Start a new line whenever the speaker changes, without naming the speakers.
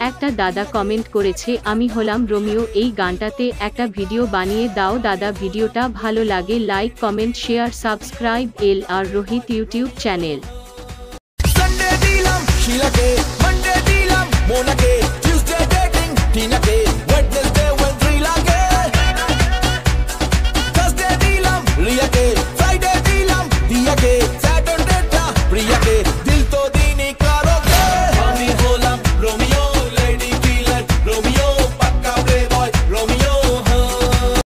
একটা দাদা কমেন্ট করেছে, আমি হলাম রোমিও, এই গানটাতে একটা ভিডিও বানিয়ে দাও দাদা। ভিডিওটা ভালো লাগে like comment share subscribe L R Rohit YouTube channel.
Sunday dilam Sheila ke, Monday dilam Mona ke, Tuesday dating Tina ke, Wednesday when Rila ke, Thursday dilam Ria ke,